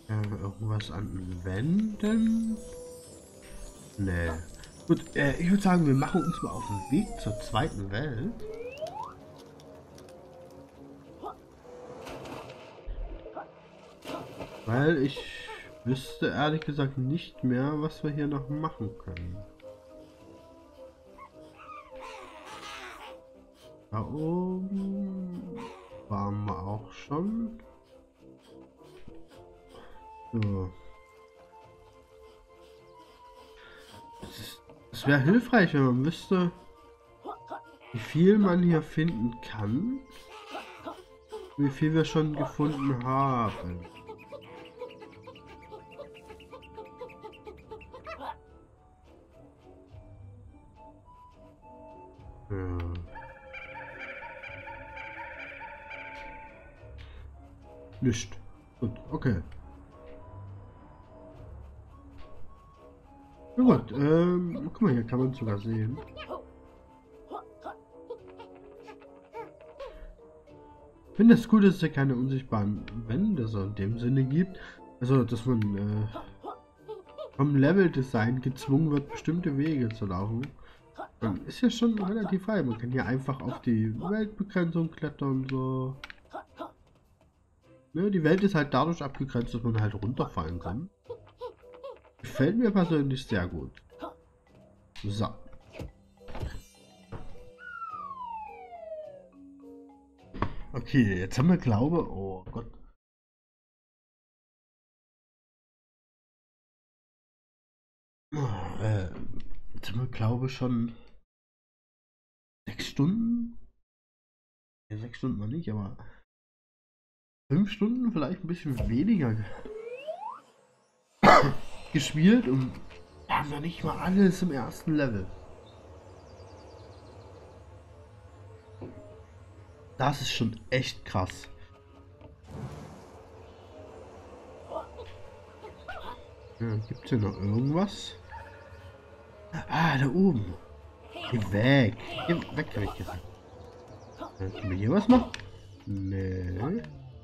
Irgendwas an Wänden? Nee. Gut, ich würde sagen, wir machen uns mal auf den Weg zur zweiten Welt. Weil ich wüsste ehrlich gesagt nicht mehr, was wir hier noch machen können. Da oben waren wir auch schon. So. Es wäre hilfreich, wenn man wüsste, wie viel man hier finden kann. Wie viel wir schon gefunden haben. Ja. Nicht. Gut, okay. Na gut, guck mal, hier kann man sogar sehen. Ich finde es gut, dass es ja keine unsichtbaren Wände so in dem Sinne gibt. Also, dass man vom Level-Design gezwungen wird, bestimmte Wege zu laufen. Man ist ja schon relativ frei. Man kann hier einfach auf die Weltbegrenzung klettern, so. Ne, die Welt ist halt dadurch abgegrenzt, dass man halt runterfallen kann. Gefällt mir persönlich sehr gut. So. Okay, jetzt haben wir glaube, oh Gott. Jetzt haben wir glaube schon 6 Stunden. Ja, 6 Stunden noch nicht, aber 5 Stunden, vielleicht ein bisschen weniger gespielt und wir haben noch nicht mal alles im ersten Level. Das ist schon echt krass. Ja, gibt's hier noch irgendwas? Ah, da oben. Geh weg. Geh weg, hab ich gesagt. Können wir hier was machen? Nee.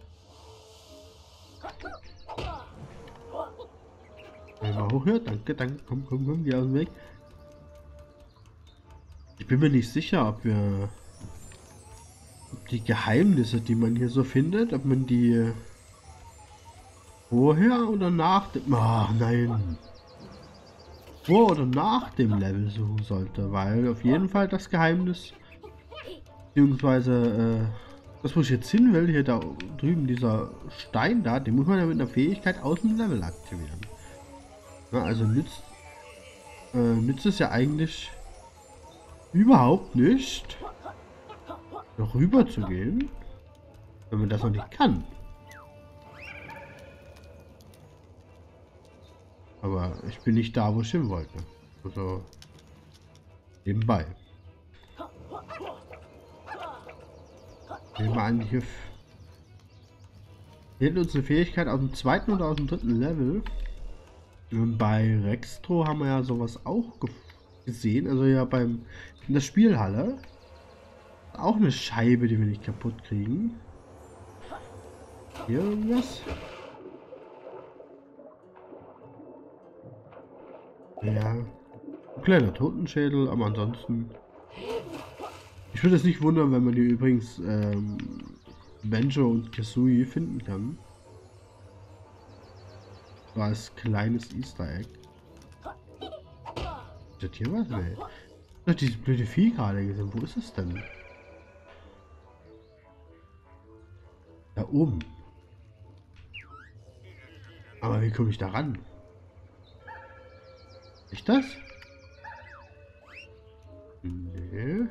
Mal hoch hier. Danke, danke. Komm, komm, komm. Geh aus dem Weg. Ich bin mir nicht sicher, ob die Geheimnisse, die man hier so findet, ob man die vorher oder nach dem... Ach, nein. Vor oder nach dem Level suchen sollte, weil auf jeden Fall das Geheimnis, beziehungsweise das, wo ich jetzt hin will, hier da drüben, dieser Stein da, den muss man ja mit einer Fähigkeit aus dem Level aktivieren. Ja, also nützt es ja eigentlich überhaupt nicht, noch rüber zu gehen, wenn man das noch nicht kann. Aber ich bin nicht da, wo ich hin wollte. Also nebenbei. Nehmen wir an, hier fehlt uns eine Fähigkeit aus dem zweiten oder aus dem dritten Level. Und bei Rextro haben wir ja sowas auch gesehen. Also ja in der Spielhalle. Auch eine Scheibe, die wir nicht kaputt kriegen. Hier irgendwas? Ja. Ein kleiner Totenschädel, aber ansonsten. Ich würde es nicht wundern, wenn man hier übrigens Banjo und Kazooie finden kann. So als kleines Easter Egg. Ist das hier was? Nee. Ich hab dieses blöde Vieh gerade gesehen. Wo ist es denn? Da oben. Aber wie komme ich da ran? Ist das? Nee.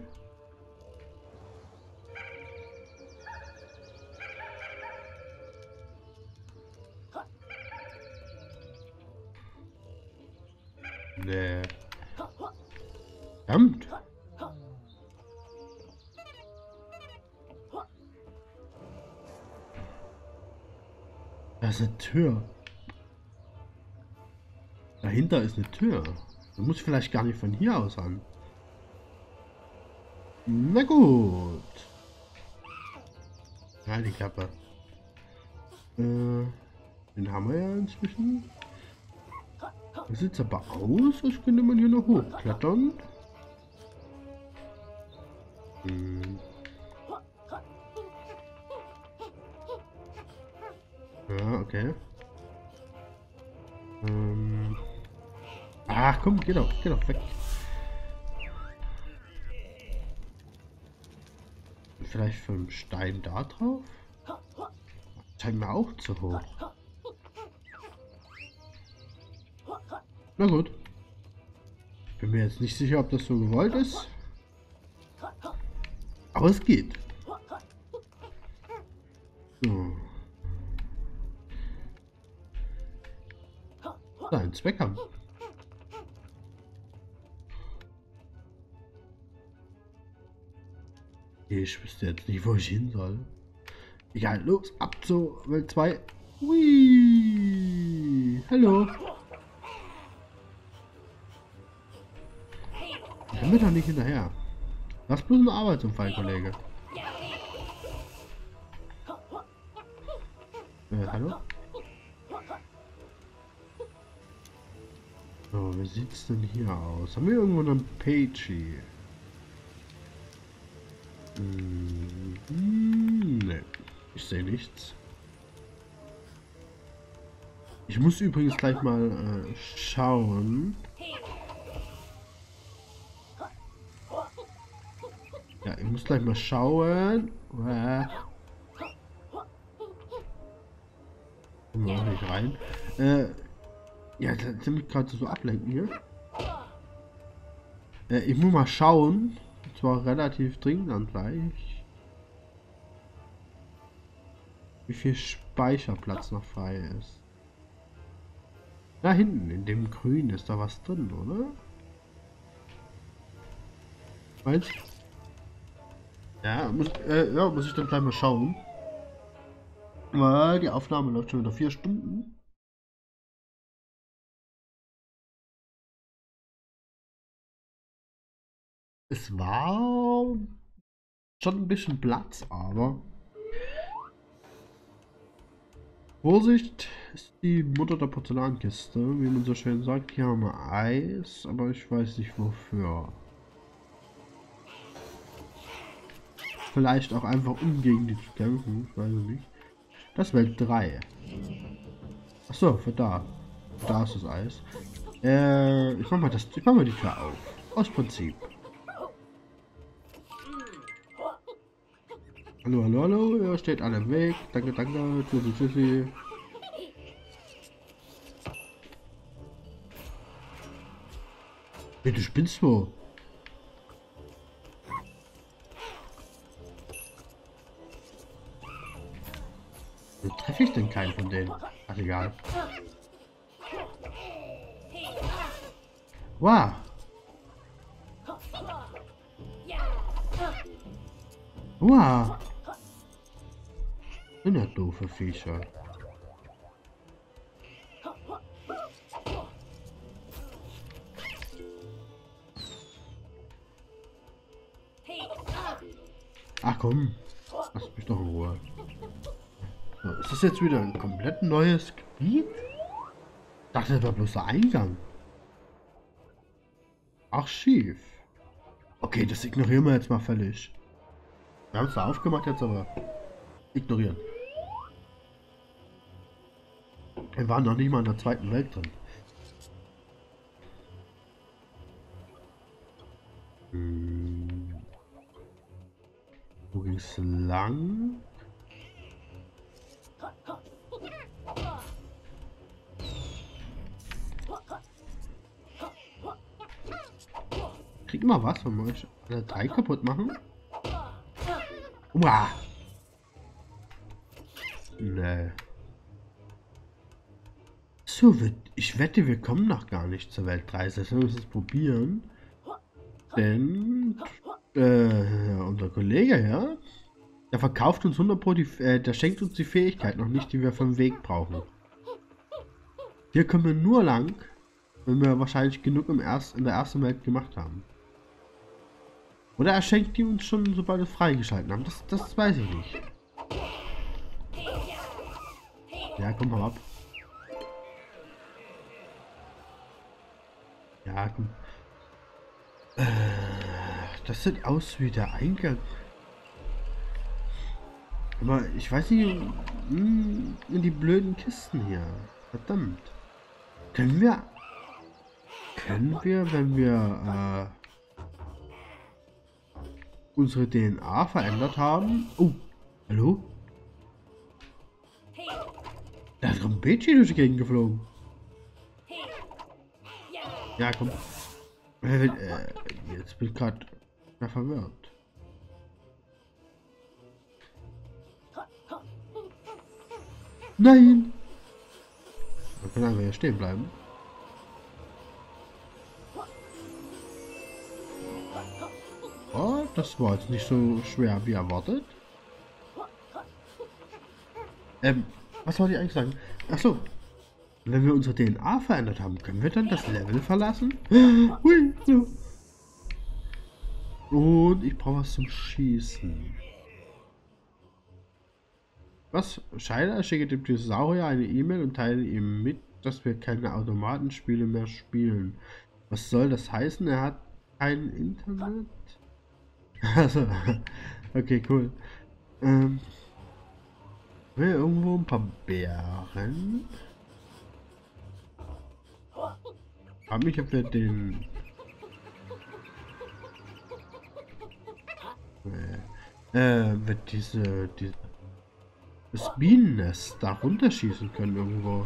Nee. Verdammt. Da ist eine Tür. Dahinter ist eine Tür. Da muss ich vielleicht gar nicht von hier aus ran. Na gut. Ja, die Klappe. Den haben wir ja inzwischen. Das sieht aber aus, als könnte man hier noch hochklettern. Hm. Ja, okay. Ach komm, geh doch weg. Vielleicht vom Stein da drauf? Scheint mir auch zu hoch. Na gut. Bin mir jetzt nicht sicher, ob das so gewollt ist. Aber es geht. So. Einen Zweck haben. Ich wüsste jetzt nicht, wo ich hin soll. Egal, los, ab zur Welt 2. Hui. Hallo. Ich komme doch nicht hinterher. Das ist bloß ein Arbeitsunfall, Kollege. Hallo? So, wie sieht's denn hier aus? Haben wir irgendwo einen Pagey? Ne, ich sehe nichts. Ich muss übrigens gleich mal schauen. Ja, ich muss gleich mal schauen. Kommen wir auch nicht rein. Ja, das mich gerade so ablenken hier. Ich muss mal schauen. Und zwar relativ dringend dann gleich. Wie viel Speicherplatz noch frei ist. Da hinten, in dem Grün, ist da was drin, oder? Meinst du? Ja, muss ich dann gleich mal schauen. Weil die Aufnahme läuft schon wieder 4 Stunden. Es war schon ein bisschen Platz, aber Vorsicht ist die Mutter der Porzellankiste, wie man so schön sagt. Hier haben wir Eis, aber ich weiß nicht wofür. Vielleicht auch einfach um gegen die zu kämpfen, ich weiß es nicht. Das ist Welt 3. Achso, für da. Da ist das Eis. Ich mach mal die Tür auf. Aus Prinzip. Hallo, hallo, hallo, ihr steht alle im Weg. Danke, danke. Tschüssi, tschüssi. Hey, du spinnst wo? Wo treffe ich denn keinen von denen? Ach, egal. Wow. Wow. Sind ja doofe Viecher. Ach komm. Lass mich doch in Ruhe. So, ist das jetzt wieder ein komplett neues Gebiet? Ich dachte, das war bloß der Eingang. Archiv. Okay, das ignorieren wir jetzt mal völlig. Wir haben es da aufgemacht jetzt, aber ignorieren. Wir waren noch nicht mal in der zweiten Welt drin. Wo ging es lang? Kriegt mal was, wenn wir euch alle 3 kaputt machen? Uah. Nee. So, ich wette, wir kommen noch gar nicht zur Welt 3. Das müssen wir es probieren. Denn unser Kollege, ja, der verkauft uns 100%, der schenkt uns die Fähigkeit noch nicht, die wir vom Weg brauchen. Hier kommen wir nur lang, wenn wir wahrscheinlich genug in der ersten Welt gemacht haben. Oder er schenkt die uns schon, sobald wir es freigeschalten haben. Das weiß ich nicht. Ja, komm mal ab. Ja, komm. Das sieht aus wie der Eingang. Aber ich weiß nicht, in die blöden Kisten hier. Verdammt. Können wir, wenn wir unsere DNA verändert haben? Oh, hallo? Da ist ein Bädchen durch die Gegend geflogen. Ja, komm. Jetzt bin ich gerade verwirrt. Nein! Man kann einfach hier stehen bleiben. Oh, das war jetzt nicht so schwer wie erwartet. Was wollte ich eigentlich sagen? Achso, wenn wir unsere DNA verändert haben, können wir dann das Level verlassen? Hui, so. Und ich brauche was zum Schießen. Was? Scheider schicke dem Dinosaurier eine E-Mail und teile ihm mit, dass wir keine Automatenspiele mehr spielen. Was soll das heißen? Er hat kein Internet? Also, okay, cool. Irgendwo ein paar Bären. Hab mich, ob wir den... wird das Bienennest da runterschießen können irgendwo.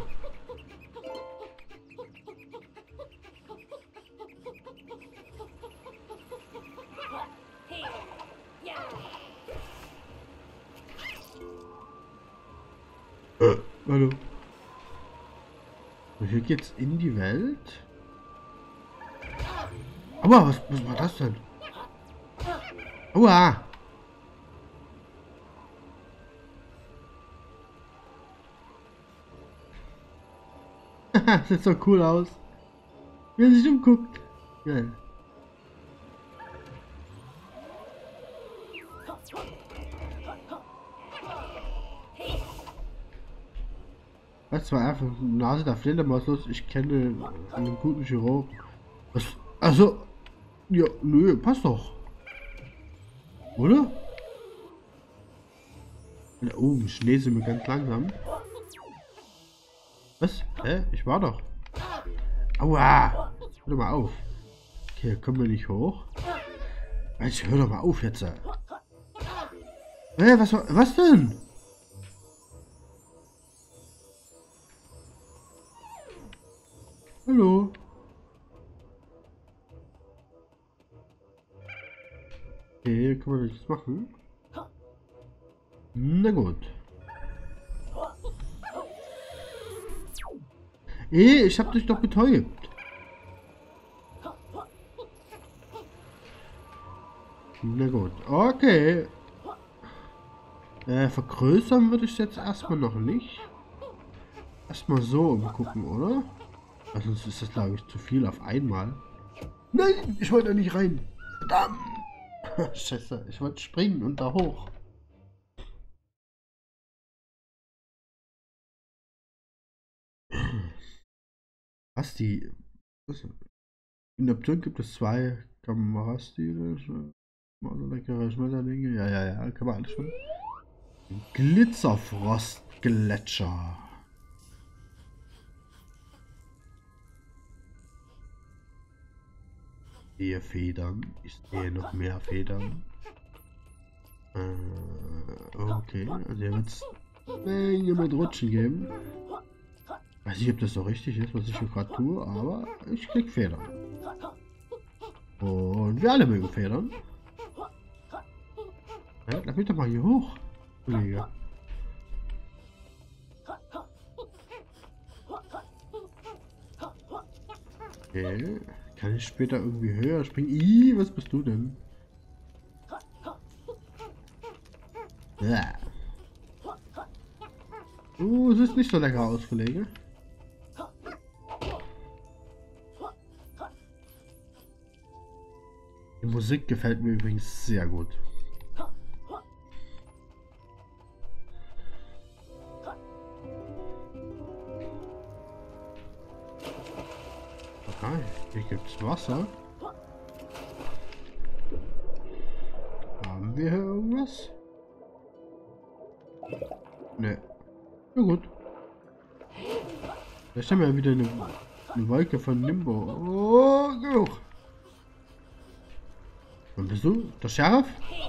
Hallo. Und hier geht's in die Welt. Aber was war das denn? Aua! Das sieht so cool aus. Wie er sich umguckt. Geil. Das war einfach Nase der Fledermaus los. Ich kenne einen guten Chirurg. Was? Also. Ja, nö, passt doch. Oder? Da oben, Schnee sind wir ganz langsam. Was? Hä? Ich war doch. Aua! Hör doch mal auf. Okay, kommen wir nicht hoch. Mensch, hör doch mal auf jetzt. Was denn? Hallo? Okay, kann man nichts machen. Na gut. Ich hab dich doch betäubt. Na gut, okay. Vergrößern würde ich jetzt erstmal noch nicht. Erstmal so umgucken, oder? Also sonst ist das, glaube ich, zu viel auf einmal. Nein, ich wollte da nicht rein. Verdammt. Scheiße, ich wollte springen und da hoch. Was die... In der Option gibt es zwei Kamerastile. Also leckere Schmetterlinge. Ja, kann man alles schon. Glitzerfrostgletscher. 4 Federn. Ich sehe noch mehr Federn. Okay, also hier wird es eine Menge mit Rutschen geben. Weiß nicht, ob das so richtig ist, was ich hier gerade tue, aber ich krieg Federn. Und wir alle mögen Federn. Ja, lass mich doch mal hier hoch, Kollege. Okay. Kann ich später irgendwie höher springen? Ih, was bist du denn? Ja. Es ist nicht so lecker aus, Kollege. Die Musik gefällt mir übrigens sehr gut. Ah, hier gibt's Wasser. Haben wir hier irgendwas? Ne. Na gut. Vielleicht haben wir ja wieder eine Wolke von Nimbo. Oh, genug. Und bist du? Der Sheriff?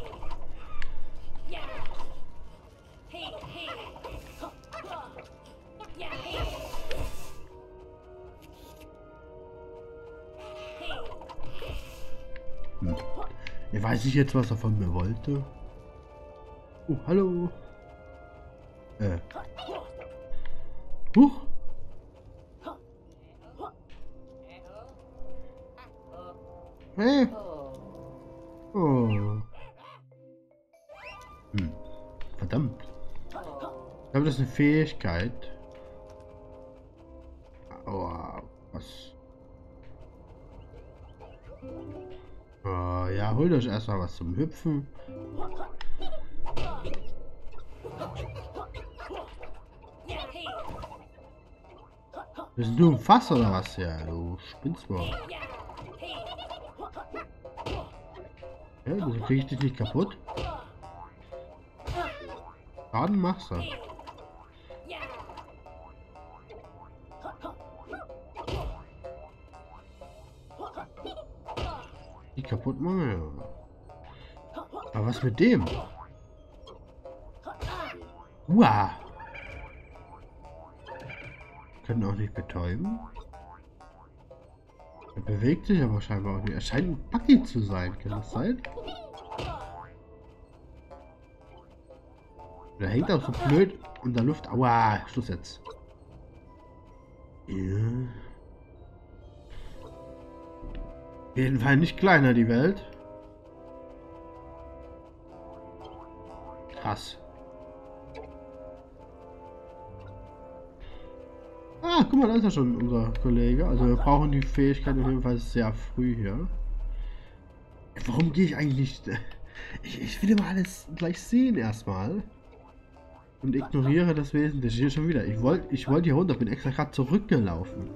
Hm. Ja, weiß ich jetzt, was er von mir wollte? Oh, hallo. Huch. Hey. Oh. Hm. Verdammt. Ich glaube, das ist eine Fähigkeit. Oh, was? Oh, ja, holt euch erstmal was zum Hüpfen. Bist du ein Fass oder was? Ja, du spinnst wohl. Ja, wieso kriege ich dich nicht kaputt? Schaden machst du. Die kaputt machen, ja. Aber was mit dem? Uah. Können auch nicht betäuben. Er bewegt sich aber scheinbar auch nicht. Er scheint ein Buggy zu sein. Kann das sein? Der hängt auch so blöd in der Luft. Aua, Schluss jetzt. Ja. Auf jeden Fall nicht kleiner, die Welt. Krass. Ah, guck mal, da ist ja schon unser Kollege. Also wir brauchen die Fähigkeit auf jeden Fall sehr früh hier. Warum gehe ich eigentlich nicht? Ich will immer alles gleich sehen erstmal. Und ignoriere das Wesentliche hier schon wieder. Ich wollte hier runter, bin extra gerade zurückgelaufen.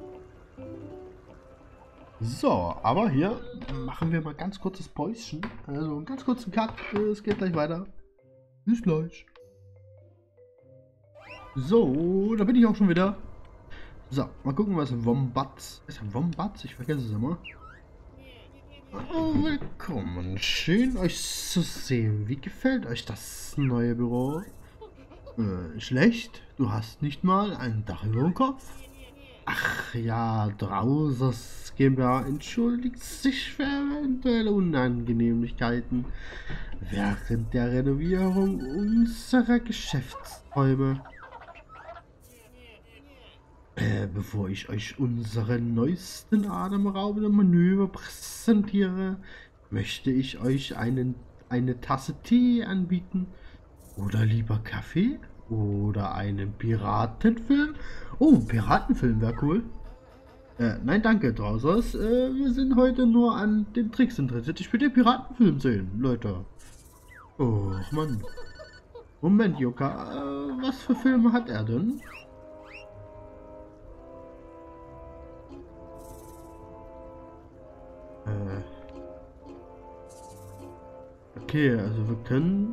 So, aber hier machen wir mal ganz kurzes Päuschen. Also einen ganz kurzen Cut. Es geht gleich weiter. Bis gleich. So, da bin ich auch schon wieder. So, mal gucken, was Wombats ist. Wombats? Ich vergesse es immer. Oh, willkommen. Schön, euch zu sehen. Wie gefällt euch das neue Büro? Schlecht? Du hast nicht mal ein Dach über dem Kopf? Ach ja, Drausers GmbH entschuldigt sich für eventuelle Unannehmlichkeiten während der Renovierung unserer Geschäftsräume. Bevor ich euch unsere neuesten atemberaubenden Manöver präsentiere, möchte ich euch eine Tasse Tee anbieten. Oder lieber Kaffee? Oder einen Piratenfilm? Oh, ein Piratenfilm wäre cool. Nein, danke, Drausers. Wir sind heute nur an den Tricks interessiert. Ich will den Piratenfilm sehen, Leute. Oh, Mann. Moment, Joka. Was für Filme hat er denn? Okay, also wir können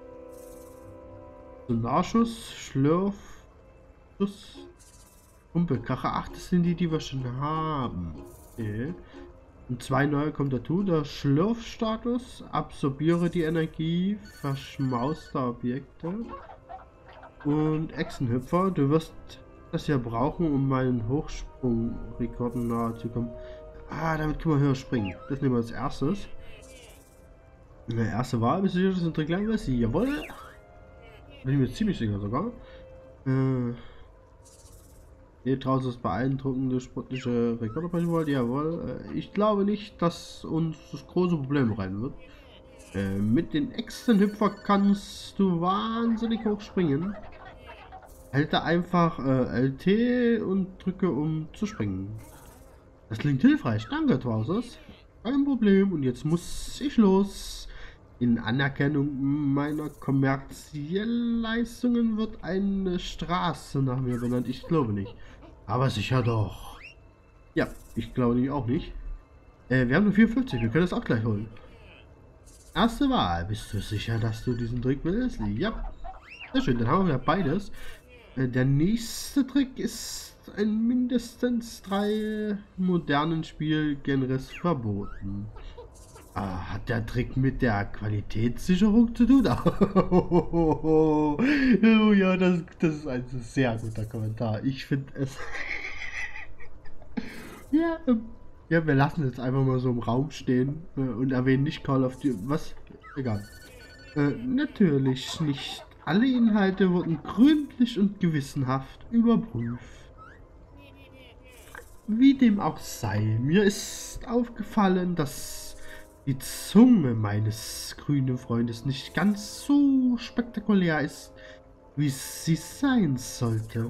Sonarschuss, Schlürf, Schuss, Kumpelkracher. Ach, das sind die wir schon haben. Okay. Und zwei neue kommt dazu. Der Schlürfstatus. Absorbiere die Energie verschmauster Objekte. Und Echsenhüpfer. Du wirst das ja brauchen, um meinen Hochsprungrekorden nahe zu kommen. Ah, damit können wir höher springen. Das nehmen wir als erstes. Der erste Wahl, bist du sicher, dass ein Trick lang ist? Jawohl. Bin ich mir ziemlich sicher sogar. Hier draußen ist beeindruckende sportliche Rekorde brechen wollt. Jawohl. Ich glaube nicht, dass uns das große Problem rein wird. Mit den Echsenhüpfer kannst du wahnsinnig hoch springen. Halte einfach LT und drücke, um zu springen. Das klingt hilfreich. Danke, Trousers. Kein Problem. Und jetzt muss ich los. In Anerkennung meiner kommerziellen Leistungen wird eine Straße nach mir benannt. Ich glaube nicht. Aber sicher doch. Ja, ich glaube die auch nicht. Wir haben nur 54, wir können das auch gleich holen. Erste Wahl. Bist du sicher, dass du diesen Trick willst? Ja. Sehr schön, dann haben wir beides. Der nächste Trick ist in mindestens 3 modernen Spielgenres verboten. Hat der Trick mit der Qualitätssicherung zu tun? Oh ja, das ist ein sehr guter Kommentar. Ich finde es... ja, ja, wir lassen es einfach mal so im Raum stehen und erwähnen nicht Call of Duty. Was? Egal. Natürlich nicht. Alle Inhalte wurden gründlich und gewissenhaft überprüft. Wie dem auch sei, mir ist aufgefallen, dass die Zunge meines grünen Freundes nicht ganz so spektakulär ist, wie sie sein sollte.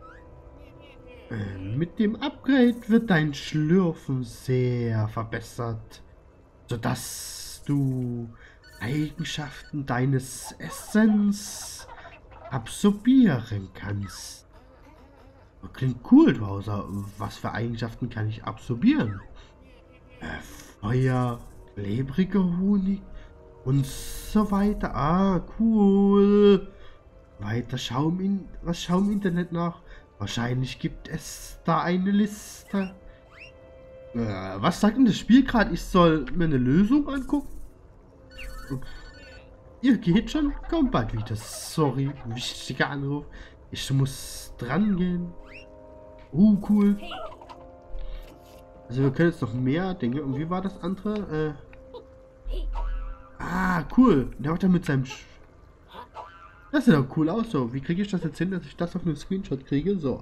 Mit dem Upgrade wird dein Schlürfen sehr verbessert, sodass du Eigenschaften deines Essens absorbieren kannst. Klingt cool, Bowser. Was für Eigenschaften kann ich absorbieren? Feuer, klebriger Honig und so weiter. Ah, cool. Weiter was schau im Internet nach? Wahrscheinlich gibt es da eine Liste. Was sagt denn das Spiel gerade? Ich soll mir eine Lösung angucken? Ihr geht schon? Kommt bald wieder. Sorry, wichtiger Anruf. Ich muss dran gehen. Cool. Also wir können jetzt noch mehr Dinge. Und wie war das andere? Cool. Der macht er mit seinem... Das sieht doch cool aus. So, wie kriege ich das jetzt hin, dass ich das auf einen Screenshot kriege? So.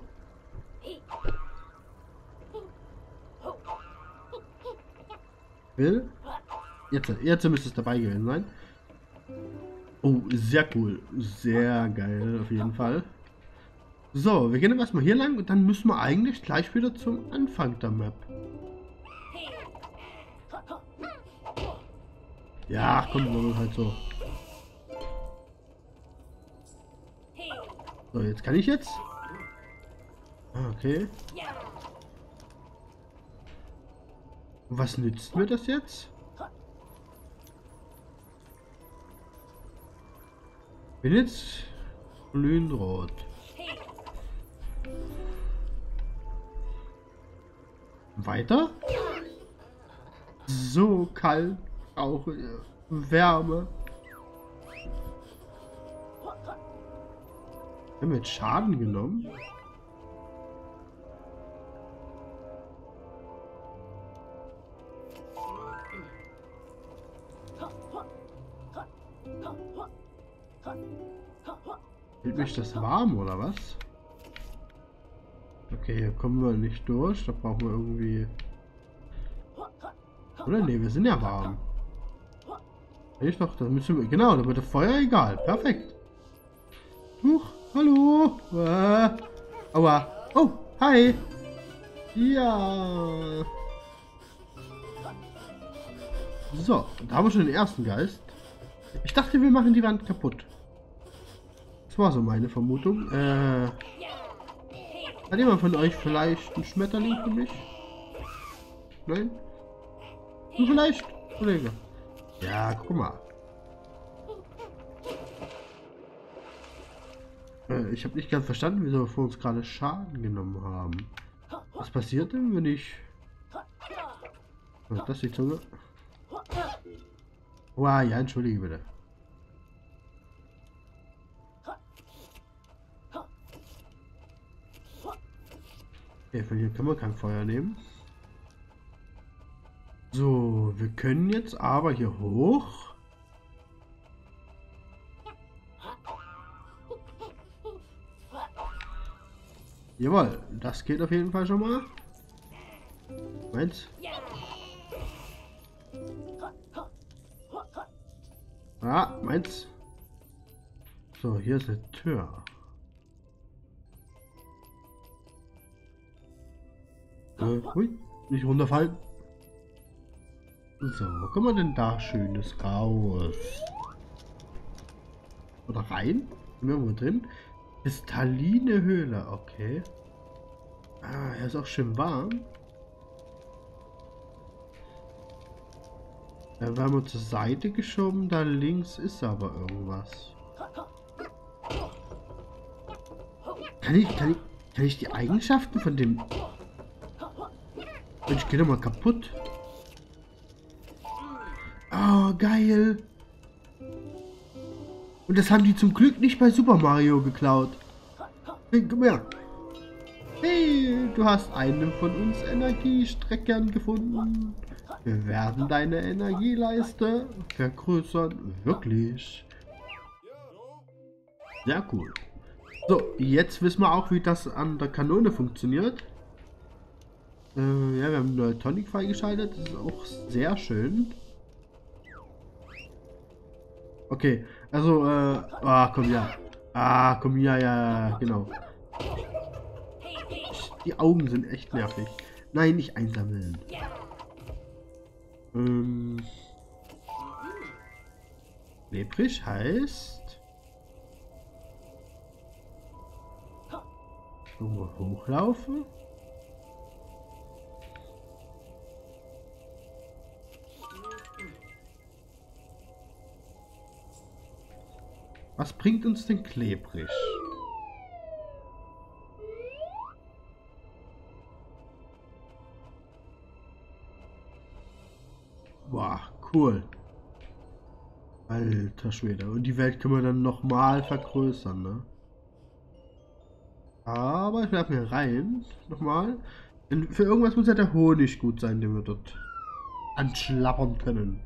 Will? Jetzt müsste es dabei gewesen sein. Oh, sehr cool. Sehr geil, auf jeden Fall. So, wir gehen erstmal hier lang und dann müssen wir eigentlich gleich wieder zum Anfang der Map. Ja, komm, halt so. So, jetzt kann ich jetzt. Okay. Und was nützt mir das jetzt? Bin jetzt glühend rot. Weiter? So kalt, auch Wärme. Haben wir jetzt Schaden genommen? Hält mich das warm oder was? Okay, hier kommen wir nicht durch. Da brauchen wir irgendwie... Oder ne, wir sind ja warm. Ich doch, da müssen wir... Genau, da wird das Feuer egal. Perfekt. Huch, hallo. Aua. Oh, hi. Ja. So, da haben wir schon den ersten Geist. Ich dachte, wir machen die Wand kaputt. Das war so meine Vermutung. Hat jemand von euch vielleicht einen Schmetterling für mich? Nein? Du vielleicht, Kollege? Ja, guck mal. Ich habe nicht ganz verstanden, wieso wir uns gerade Schaden genommen haben. Was passiert denn, wenn ich... Was ist das, die Zunge? Wow, ja, entschuldige bitte. Okay, von hier können wir kein Feuer nehmen. So, wir können jetzt aber hier hoch. Jawohl, das geht auf jeden Fall schon mal. Meins. Ah, meins. So, hier ist eine Tür. Hui, nicht runterfallen. So, wo kommen wir denn da Schönes raus? Oder rein? Sind wir irgendwo drin? Kristalline Höhle, okay. Ah, er ist auch schön warm. Da werden wir zur Seite geschoben, da links ist aber irgendwas. Kann ich die Eigenschaften von dem... Mensch, geht doch mal kaputt. Oh, geil. Und das haben die zum Glück nicht bei Super Mario geklaut. Hey, komm her. Hey, du hast einen von uns Energiestreckern gefunden. Wir werden deine Energieleiste vergrößern. Wirklich. Sehr cool. So, jetzt wissen wir auch, wie das an der Kanone funktioniert. Ja, wir haben eine Tonic freigeschaltet. Das ist auch sehr schön. Okay, also, komm ja. Komm ja, genau. Die Augen sind echt nervig. Nein, nicht einsammeln. Lebrig heißt... Irgendwo hochlaufen. Was bringt uns denn klebrig? Boah, cool. Alter Schwede. Und die Welt können wir dann nochmal vergrößern, ne? Aber ich werfe mir rein. Nochmal. Denn für irgendwas muss ja der Honig gut sein, den wir dort anschlappern können.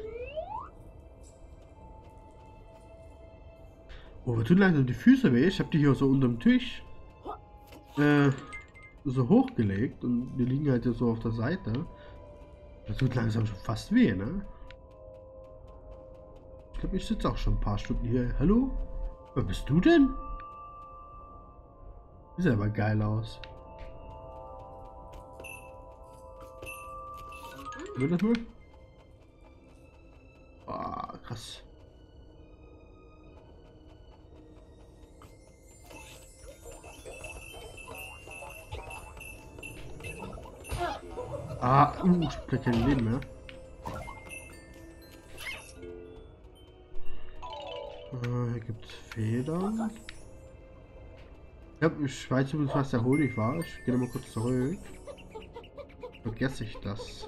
Oh, wir tun langsam die Füße weh. Ich habe die hier so unterm Tisch so hochgelegt und die liegen halt jetzt so auf der Seite. Das tut langsam schon fast weh, ne? Ich glaube, ich sitze auch schon ein paar Stunden hier. Hallo? Wer bist du denn? Sieht aber geil aus. Will das mal? Ah, krass. Ich hab kein Leben mehr. Hier gibt es Federn. Ja, ich weiß übrigens, was der Honig war. Ich gehe mal kurz zurück. Vergesse ich das.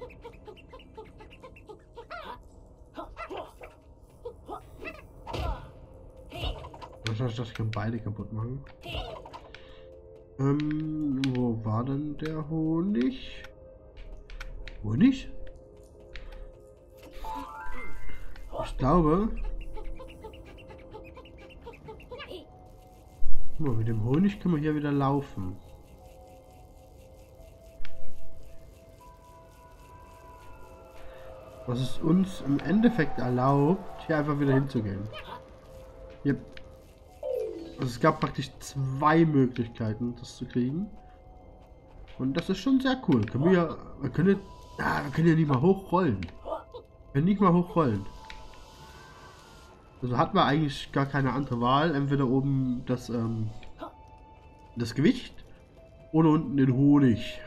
Ich kann beide kaputt machen. Wo war denn der Honig? Honig? Ich glaube... Guck mal, mit dem Honig können wir hier wieder laufen. Was es uns im Endeffekt erlaubt, hier einfach wieder hinzugehen. Yep. Also es gab praktisch zwei Möglichkeiten, das zu kriegen. Und das ist schon sehr cool. Wir können ja nicht mal hochrollen. Wir können nicht mal hochrollen. Also hatten wir eigentlich gar keine andere Wahl. Entweder oben das Gewicht oder unten den Honig.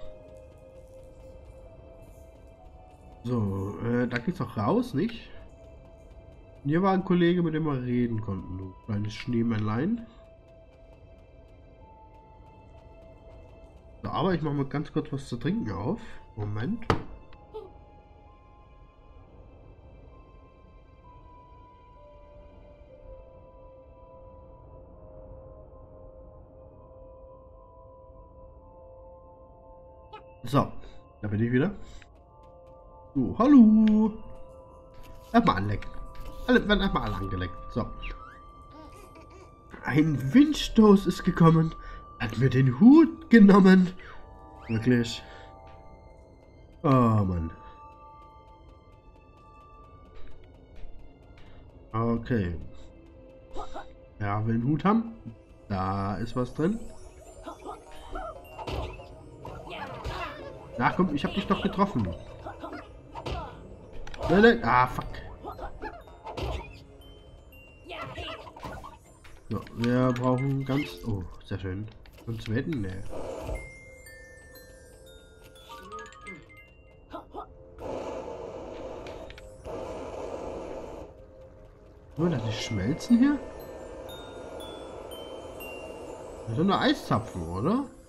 So, da geht's auch raus, nicht? Und hier war ein Kollege, mit dem wir reden konnten. Du kleines Schneemännlein. So, aber ich mache mal ganz kurz was zu trinken auf. Moment. So, da bin ich wieder. So, hallo. Erstmal anlecken. Alle werden erstmal alle angeleckt. So. Ein Windstoß ist gekommen. Hat mir den Hut genommen. Wirklich. Oh Mann. Okay. Ja, will einen Hut haben. Da ist was drin. Na komm, ich hab dich doch getroffen. Nein. Fuck. So, wir brauchen ganz... Oh, sehr schön. Und zweiten, ne. Nur, dass die schmelzen hier? Das sind nur Eiszapfen, oder?